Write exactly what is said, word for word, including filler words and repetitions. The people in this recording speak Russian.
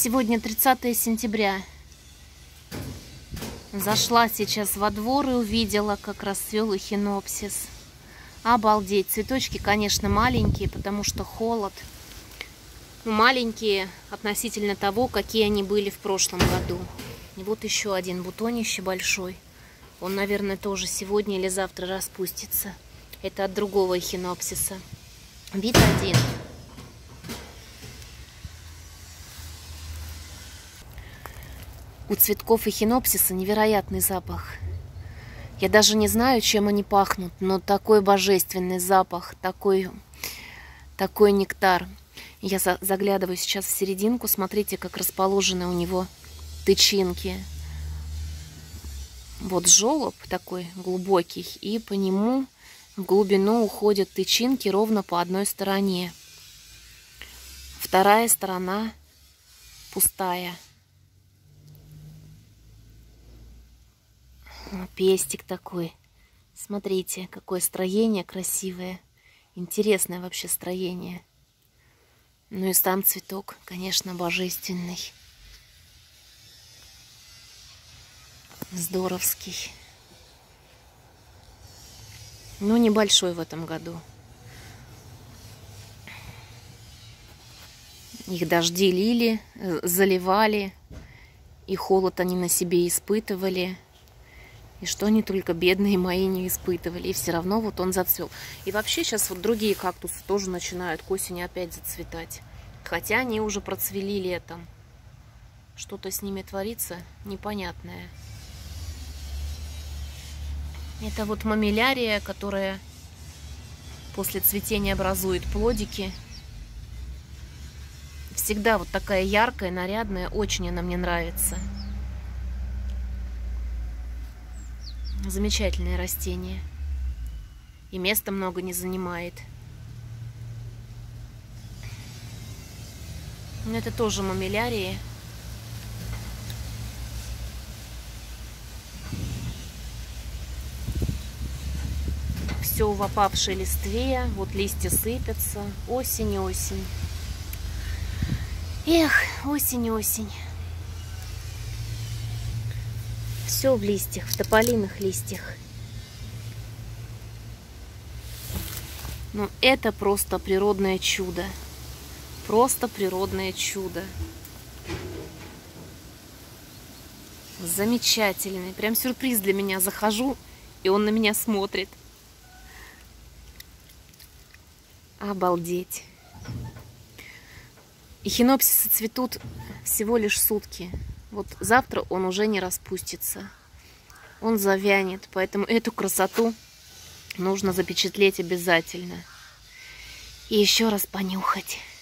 Сегодня тридцатое сентября. Зашла сейчас во двор и увидела, как расцвел эхинопсис. Обалдеть. Цветочки, конечно, маленькие, потому что холод. Маленькие относительно того, какие они были в прошлом году. И вот еще один бутонище большой. Он, наверное, тоже сегодня или завтра распустится. Это от другого эхинопсиса. Вид один. У цветков эхинопсиса невероятный запах. Я даже не знаю, чем они пахнут, но такой божественный запах, такой, такой нектар. Я за, заглядываю сейчас в серединку, смотрите, как расположены у него тычинки. Вот желоб такой глубокий, и по нему в глубину уходят тычинки ровно по одной стороне. Вторая сторона пустая. Пестик такой. Смотрите, какое строение красивое. Интересное вообще строение. Ну и сам цветок, конечно, божественный. Здоровский. Ну, небольшой в этом году. Их дожди лили, заливали. И холод они на себе испытывали. И что они только, бедные мои, не испытывали. И все равно вот он зацвел. И вообще сейчас вот другие кактусы тоже начинают к осени опять зацветать. Хотя они уже процвели летом. Что-то с ними творится непонятное. Это вот мамилярия, которая после цветения образует плодики. Всегда вот такая яркая, нарядная. Очень она мне нравится. Замечательное растение. И места много не занимает. Но это тоже мамилярии. Все в опавшей листве. Вот листья сыпятся. Осень, осень. Эх, осень, осень. Все в листьях, в тополиных листьях. Ну, это просто природное чудо. Просто природное чудо. Замечательный. Прям сюрприз для меня. Захожу, и он на меня смотрит. Обалдеть. Эхинопсисы цветут всего лишь сутки. Вот завтра он уже не распустится. Он завянет. Поэтому эту красоту нужно запечатлеть обязательно. И еще раз понюхать.